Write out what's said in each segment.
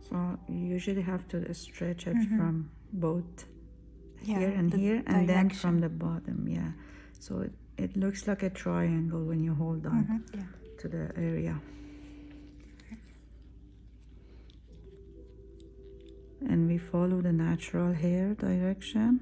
So you usually have to stretch it from both Yeah, here and the here, and then direction. from the bottom. Yeah, so it looks like a triangle when you hold on Yeah. to the area. And we follow the natural hair direction.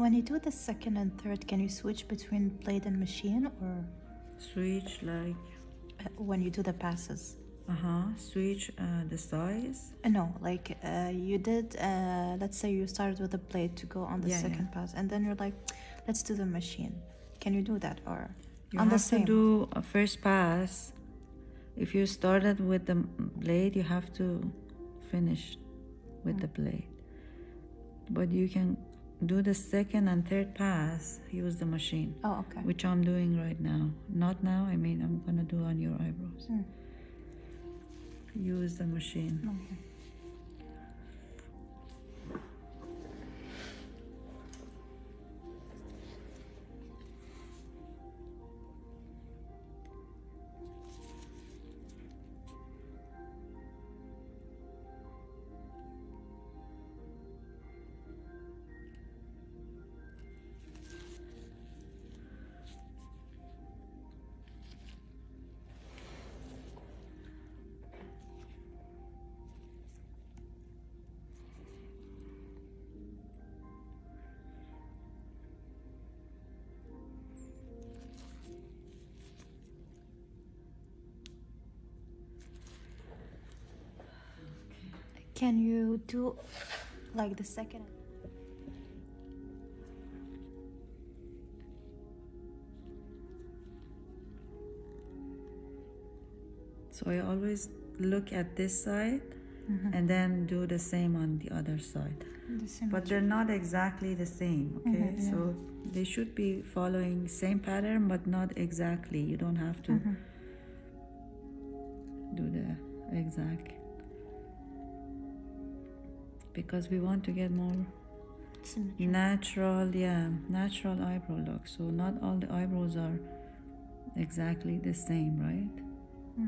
when you do the second and third, can you switch between blade and machine, or Switch like, when you do the passes? switch the size. No, like you did, let's say you started with a blade to go on the second pass, and then you're like, let's do the machine. Can you do that, or You on the have same? to do a first pass. If you started with the blade, you have to finish with the blade. But you can do the second and third pass, use the machine. Oh, okay. Which I'm doing right now. Not now, I mean, I'm gonna do on your eyebrows. Use the machine. Okay. Can you do like the second? So I always look at this side and then do the same on the other side. But they're not exactly the same, okay? So they should be following same pattern, but not exactly. You don't have to do the exact. Because we want to get more natural, natural eyebrow look. So not all the eyebrows are exactly the same, right?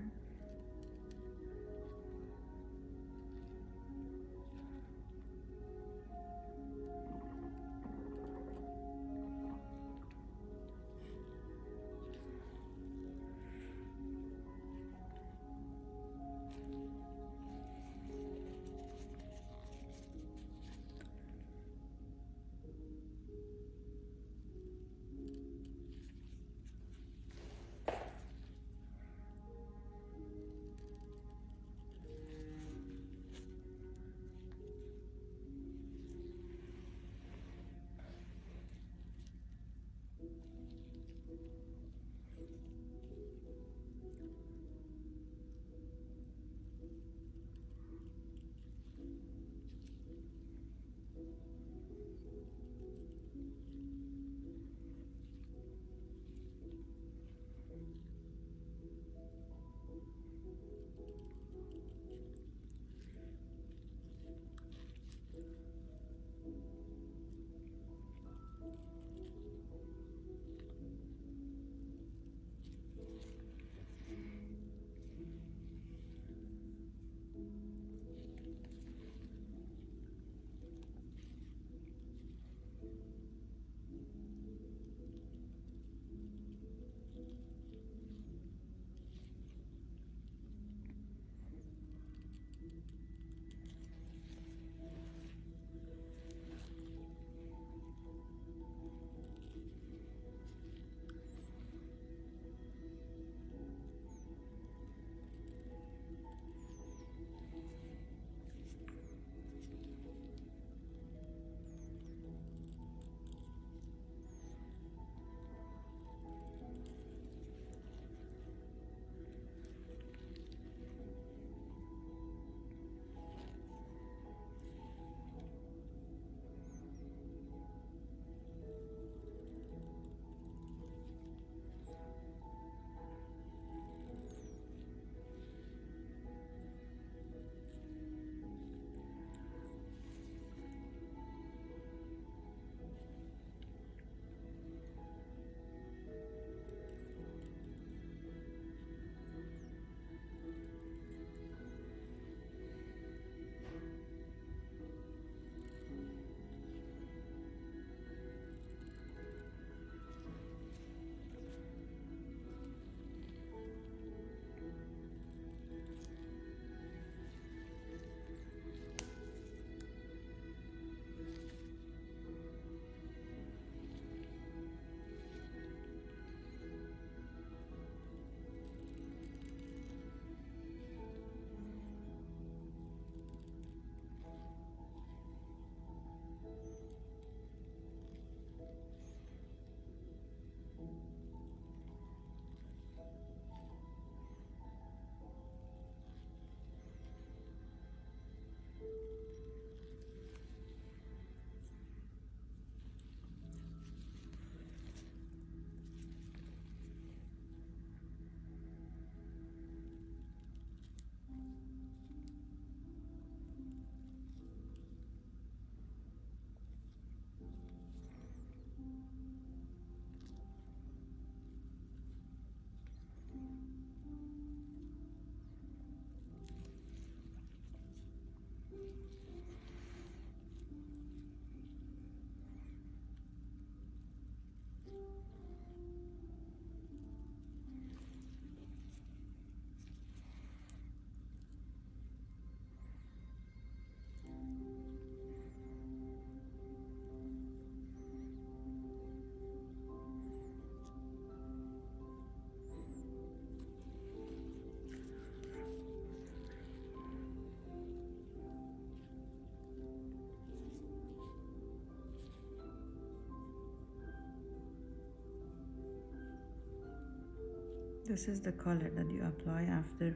This is the color that you apply after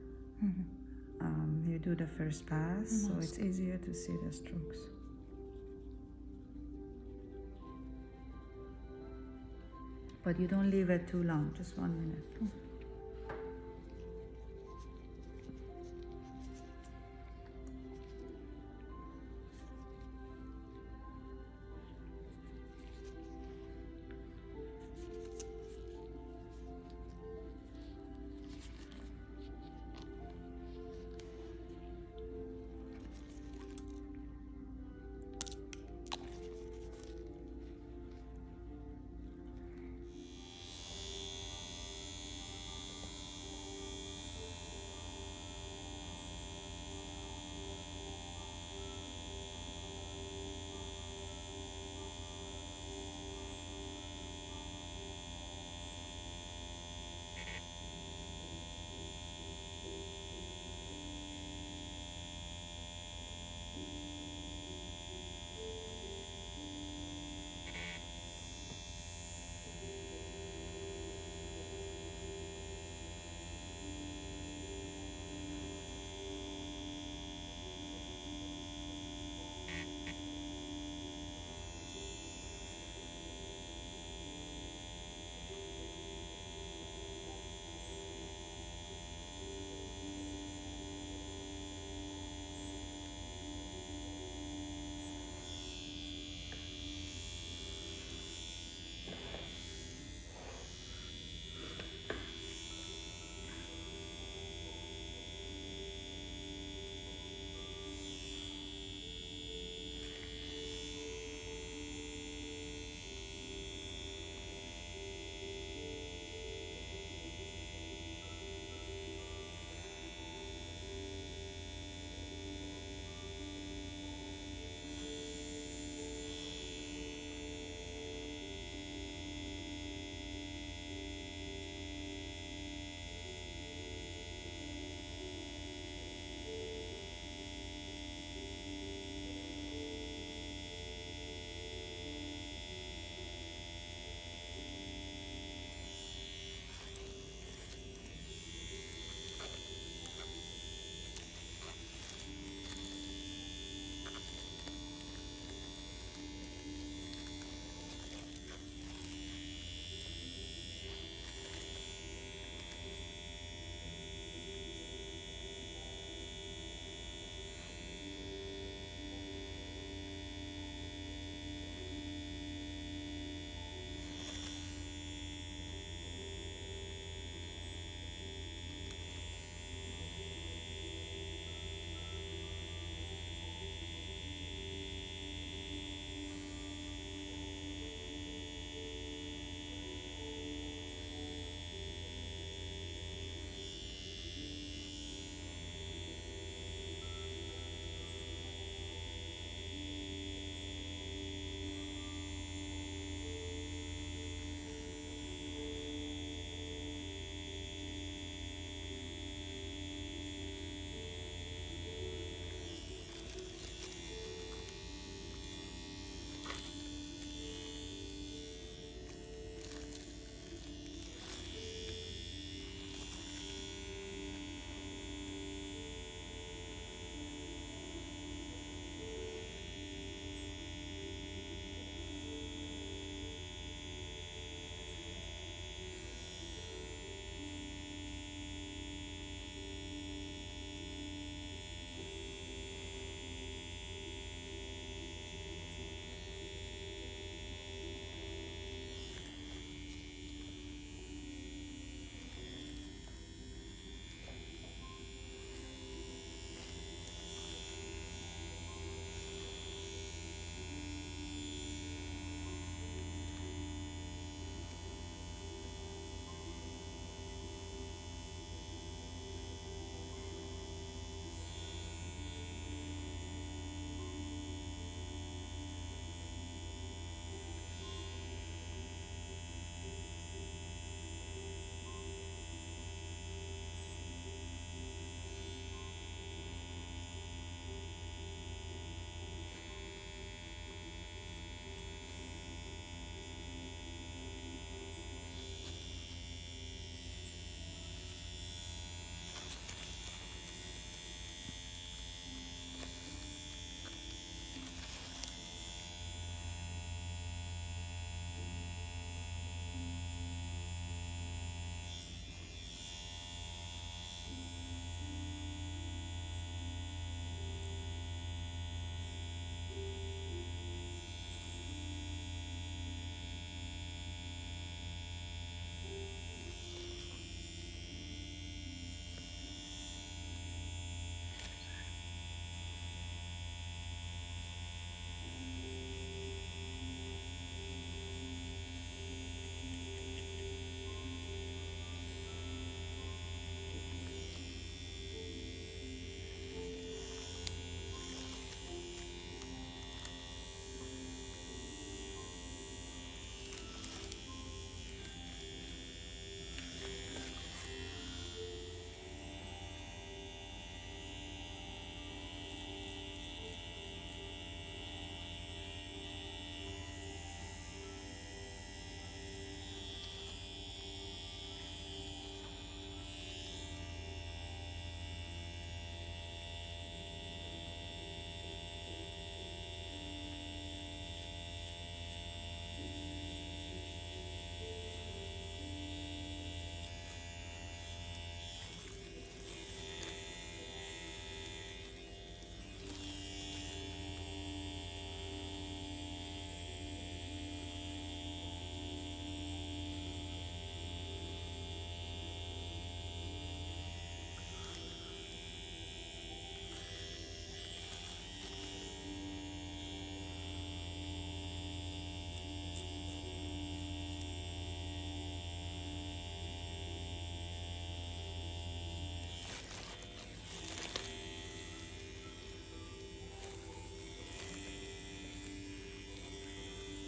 you do the first pass, so it's easier to see the strokes. But you don't leave it too long, just 1 minute.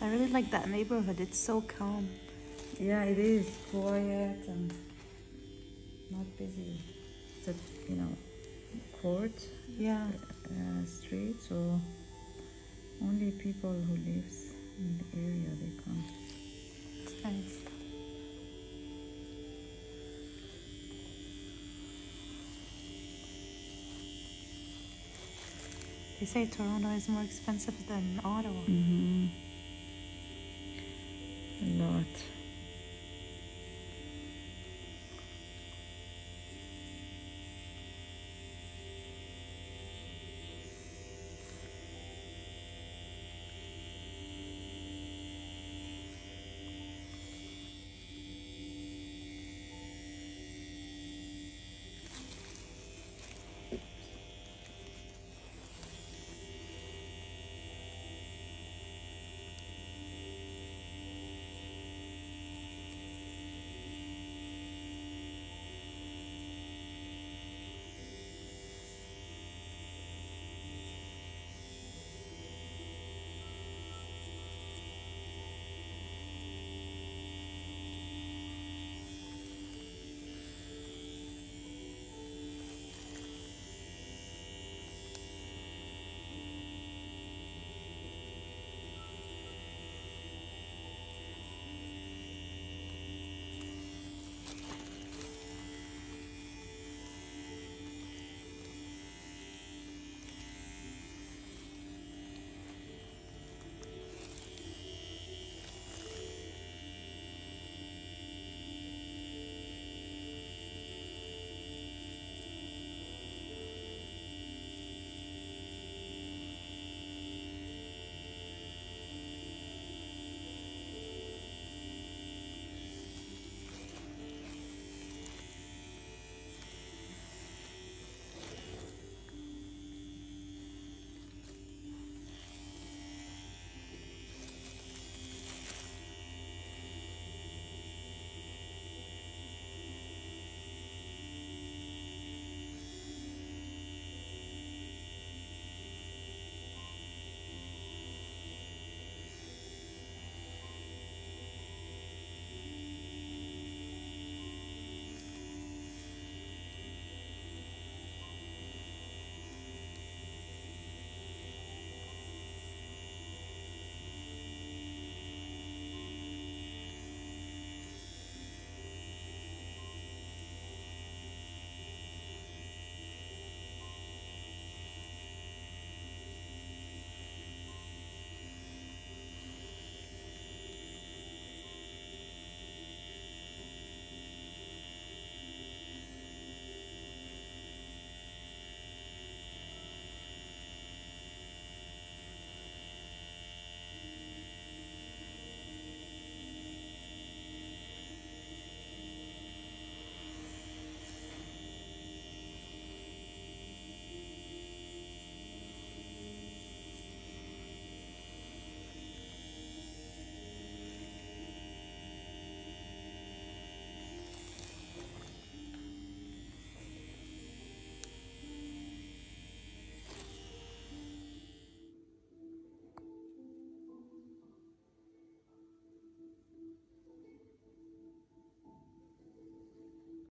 I really like that neighborhood. It's so calm. Yeah, it is quiet and not busy. It's a, you know, court. Yeah. Street, so only people who lives in the area they come. It's nice. They say Toronto is more expensive than Ottawa. A lot.